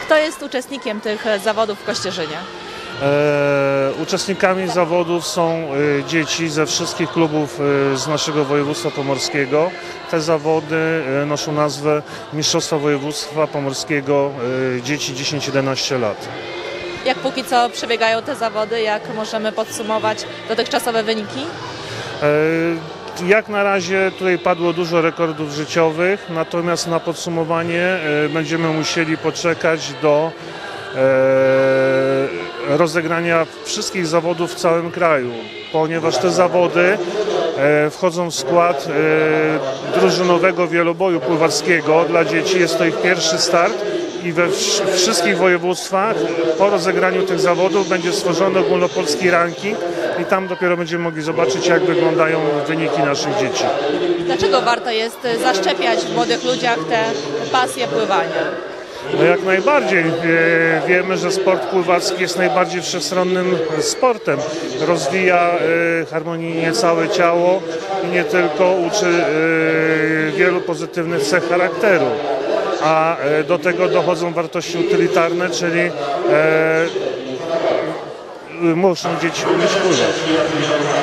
Kto jest uczestnikiem tych zawodów w Kościerzynie? Uczestnikami zawodów są dzieci ze wszystkich klubów z naszego województwa pomorskiego. Te zawody noszą nazwę Mistrzostwa Województwa Pomorskiego Dzieci 10-11 lat. Jak póki co przebiegają te zawody? Jak możemy podsumować dotychczasowe wyniki? Jak na razie tutaj padło dużo rekordów życiowych, natomiast na podsumowanie będziemy musieli poczekać do rozegrania wszystkich zawodów w całym kraju, ponieważ te zawody wchodzą w skład drużynowego wieloboju pływackiego dla dzieci. Jest to ich pierwszy start i we wszystkich województwach po rozegraniu tych zawodów będzie stworzony ogólnopolski ranking i tam dopiero będziemy mogli zobaczyć, jak wyglądają wyniki naszych dzieci. Dlaczego warto jest zaszczepiać w młodych ludziach tę pasję pływania? No jak najbardziej. Wiemy, że sport pływacki jest najbardziej wszechstronnym sportem. Rozwija harmonijnie całe ciało i nie tylko uczy wielu pozytywnych cech charakteru. A do tego dochodzą wartości utylitarne, czyli muszą dzieci umieć pływać.